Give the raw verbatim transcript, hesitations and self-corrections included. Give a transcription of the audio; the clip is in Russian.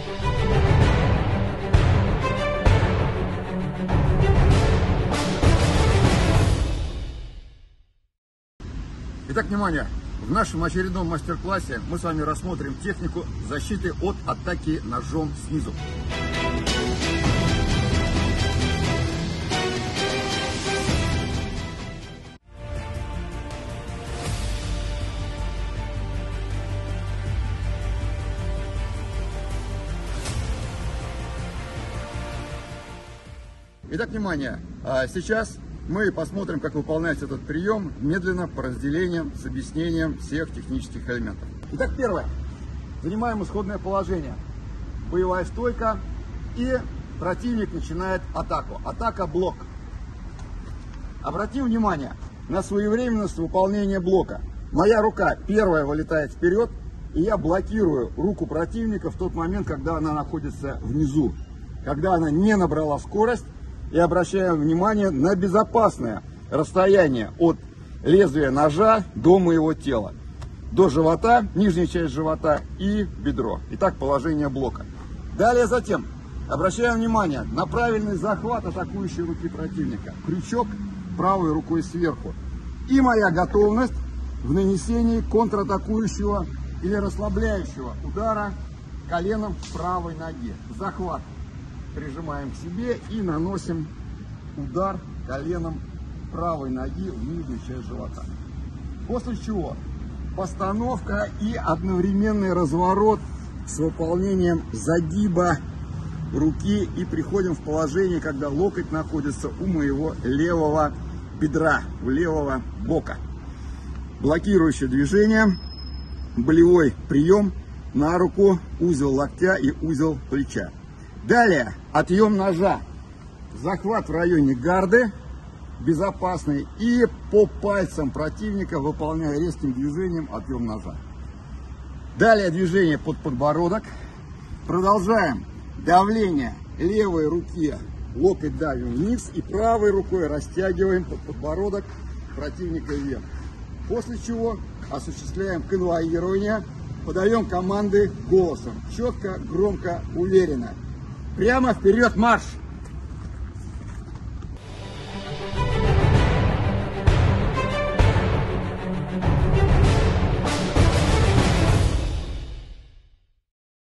Итак, внимание! В нашем очередном мастер-классе мы с вами рассмотрим технику защиты от атаки ножом снизу. Итак, внимание! Сейчас мы посмотрим, как выполняется этот прием медленно, по разделениям, с объяснением всех технических элементов. Итак, первое. Занимаем исходное положение. Боевая стойка. И противник начинает атаку. Атака-блок. Обратим внимание на своевременность выполнения блока. Моя рука первая вылетает вперед, и я блокирую руку противника в тот момент, когда она находится внизу. Когда она не набрала скорость. И обращаем внимание на безопасное расстояние от лезвия ножа до моего тела. До живота, нижняя часть живота и бедро. Итак, положение блока. Далее затем обращаем внимание на правильный захват атакующей руки противника. Крючок правой рукой сверху. И моя готовность в нанесении контратакующего или расслабляющего удара коленом правой ноги. Захват. Прижимаем к себе и наносим удар коленом правой ноги в нижнюю часть живота. После чего постановка и одновременный разворот с выполнением загиба руки, и приходим в положение, когда локоть находится у моего левого бедра, у левого бока. Блокирующее движение, болевой прием на руку, узел локтя и узел плеча. Далее отъем ножа, захват в районе гарды, безопасный, и по пальцам противника, выполняя резким движением, отъем ножа. Далее движение под подбородок. Продолжаем давление левой руки, локоть давим вниз, и правой рукой растягиваем под подбородок противника вверх. После чего осуществляем конвоирование, подаем команды голосом, четко, громко, уверенно. Прямо вперед марш!